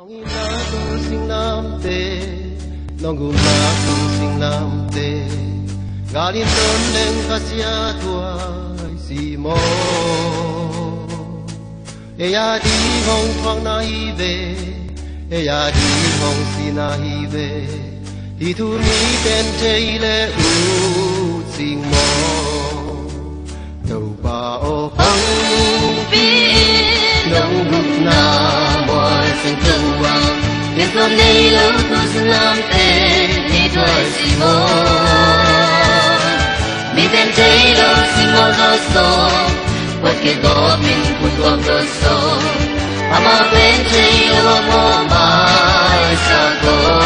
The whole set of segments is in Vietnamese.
Đi thu mi tên chơi lệ u xin mò đầu bà ô phong pin nông hụt na mùa sinh thương vàng nên con đây lâu tôi xin làm tên đi thôi xin mò mi tên chơi lâu xin mò gió sổ quất cái gõ mình cuốn gom gió sổ ama tên chơi lâu mò mai xa cô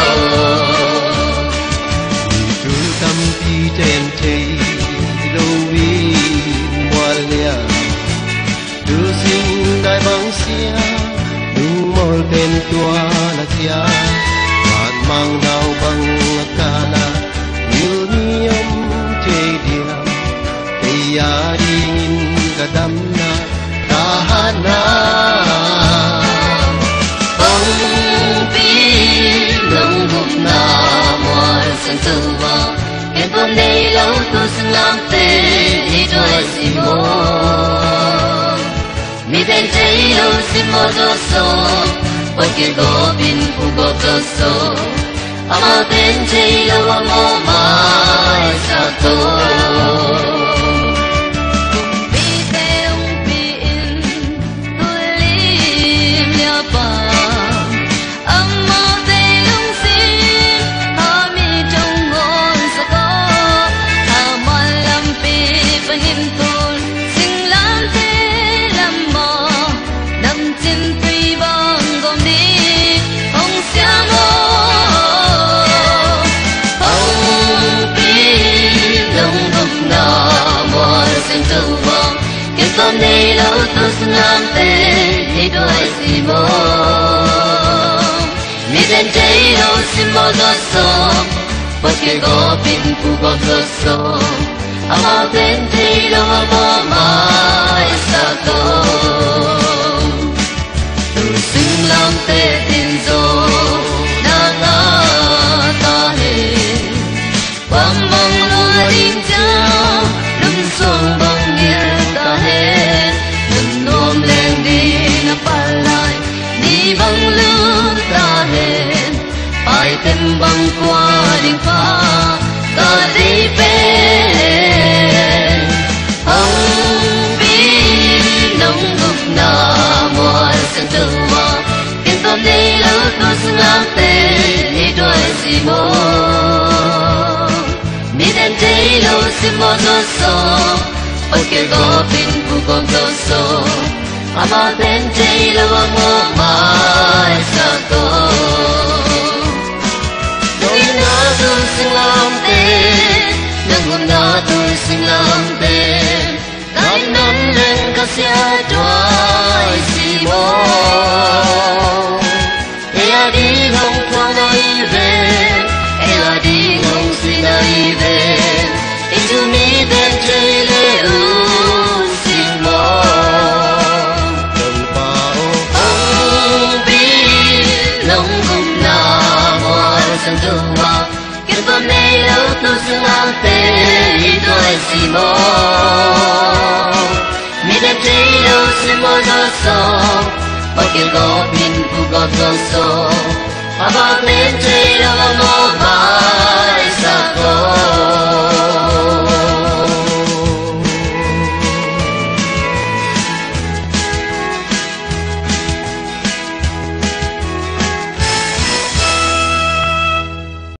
tâm đi trên thế lâu vì mùa lia đưa sinh đại bằng xia đủ mồi tên tua là xia hoàn mang đau bằng ca la như niệm chơi dia tây ya đi nhìn cả đam na ta hát na bông pi lòng hụt na mùa xuân tư vàng em con đây lâu tôi xin làm tên đi đôi xin mô mi tên chơi lâu xin mô cho số quay kia có pin phụ có cho số ama tên chơi lâu ama mai sa tô con đây lâu tôi xin làm tên đi đôi xin mô mi tên chơi lâu xin mô gió sổ bất kể có pin phụ có gió sổ ama tên chơi lâu ama mai xa tô tôi xin làm tên tin dô na na ta hề quang mong lúa đinh trao lưng xuông bằng nghĩa ta hề đừng nôm lên đi na palai đi bằng lúa ta hề ai tên bằng qua đinh pha ta đi về hồng vi nông ngục na mùa xuân tư vàng kiến con đi lâu tôi xin làm tên đi đôi xì mô mi tên chơi lâu xin mô gió sổ bất kể có pin phụ con gió sổ ama tên chơi lâu ama mai xa tô đôi na tôi xin làm tên nâng hồn na tôi xin làm tên gái nắn lên ca xe đôi xì mô ea đi hông thoáng nói về ea đi hông xin ai về ý chú mi tên chơi lệ ưu xin mô đồng bào ông bi lòng cùng na mùa xuân tư vàng kiến con đây lâu tôi xin làm tên đi đôi xì mô mi tên chơi lâu xin mô gió sổ bất kể có pin phụ có gió sổ ama tên chơi lâu ama